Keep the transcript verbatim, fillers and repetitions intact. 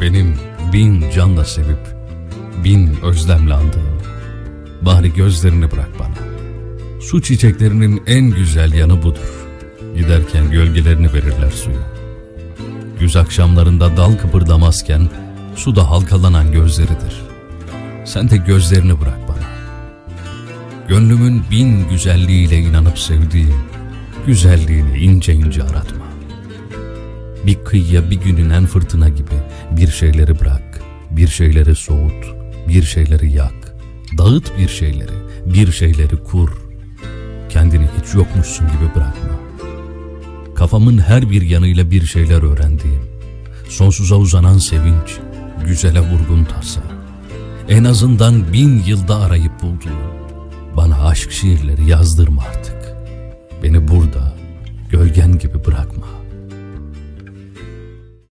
Benim bin canla sevip, bin özlemle andığım, bari gözlerini bırak bana. Su çiçeklerinin en güzel yanı budur. Giderken gölgelerini verirler suya. Güz akşamlarında dal kıpırdamazken, suda halkalanan gözleridir. Sen de gözlerini bırak bana. Gönlümün bin güzelliğiyle inanıp sevdiğim, güzelliğini ince ince aratma. Bir kıyıya bir gün inen fırtına gibi bir şeyleri bırak, bir şeyleri soğut, bir şeyleri yak, dağıt bir şeyleri, bir şeyleri kur. Kendini hiç yokmuşsun gibi bırakma. Kafamın her bir yanıyla bir şeyler öğrendiğim, sonsuza uzanan sevinç, güzele vurgun tasa, en azından bin yılda arayıp bulduğum, bana aşk şiirleri yazdırma artık. Beni burada, gölgen gibi bırakma.